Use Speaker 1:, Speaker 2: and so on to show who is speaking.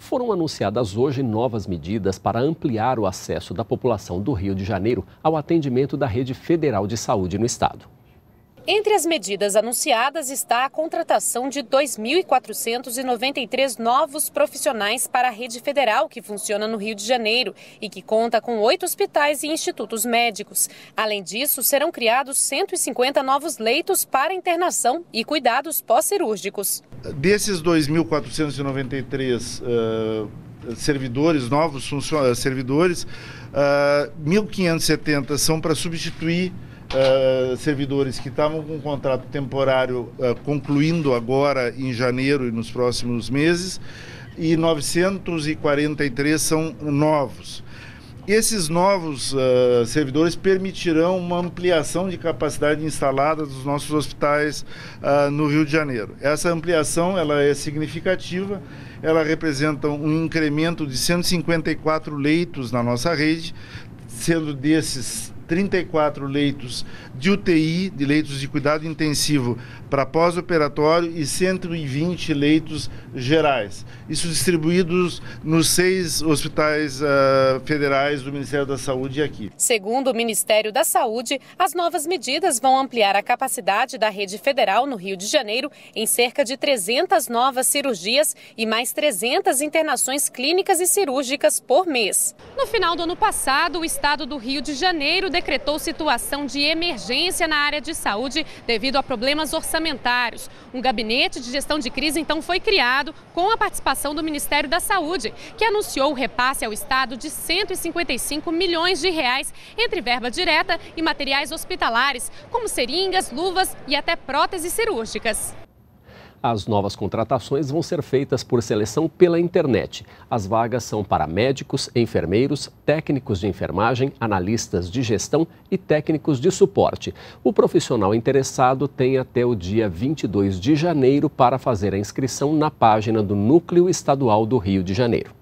Speaker 1: Foram anunciadas hoje novas medidas para ampliar o acesso da população do Rio de Janeiro ao atendimento da Rede Federal de Saúde no estado.
Speaker 2: Entre as medidas anunciadas está a contratação de 2.493 novos profissionais para a rede federal que funciona no Rio de Janeiro e que conta com 8 hospitais e institutos médicos. Além disso, serão criados 150 novos leitos para internação e cuidados pós-cirúrgicos.
Speaker 3: Desses 2.493 servidores, novos servidores, 1.570 são para substituir servidores que estavam com um contrato temporário concluindo agora em janeiro e nos próximos meses, e 943 são novos. Esses novos servidores permitirão uma ampliação de capacidade instalada dos nossos hospitais no Rio de Janeiro. Essa ampliação ela é significativa, ela representa um incremento de 154 leitos na nossa rede, sendo desses 34 leitos de UTI, de leitos de cuidado intensivo para pós-operatório, e 120 leitos gerais. Isso distribuídos nos 6 hospitais federais do Ministério da Saúde aqui.
Speaker 2: Segundo o Ministério da Saúde, as novas medidas vão ampliar a capacidade da rede federal no Rio de Janeiro em cerca de 300 novas cirurgias e mais 300 internações clínicas e cirúrgicas por mês. No final do ano passado, o estado do Rio de Janeiro decretou situação de emergência na área de saúde devido a problemas orçamentários. Um gabinete de gestão de crise então foi criado com a participação do Ministério da Saúde, que anunciou o repasse ao estado de 155 milhões de reais entre verba direta e materiais hospitalares, como seringas, luvas e até próteses cirúrgicas.
Speaker 1: As novas contratações vão ser feitas por seleção pela internet. As vagas são para médicos, enfermeiros, técnicos de enfermagem, analistas de gestão e técnicos de suporte. O profissional interessado tem até o dia 22 de janeiro para fazer a inscrição na página do Núcleo Estadual do Rio de Janeiro.